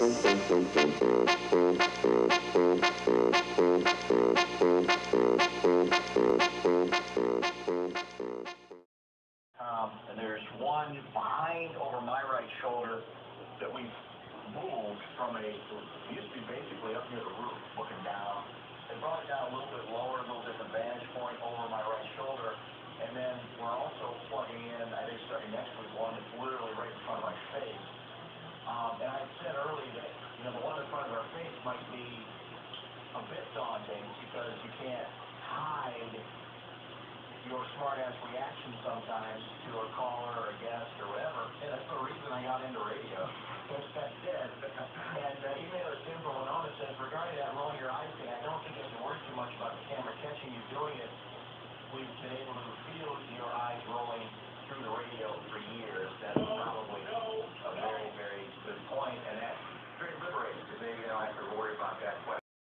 And there's one behind over my right shoulder that we've moved from it used to be basically up near the roof, looking down. They brought it down a little bit lower, a little different vantage point over my right shoulder. And then we're also plugging in, I think starting next week, one that's literally right in front of my face. And I said earlier that, the one in front of our face might be a bit daunting because you can't hide your smart-ass reaction sometimes to a caller or a guest or whatever. And that's the reason I got into radio. That's it.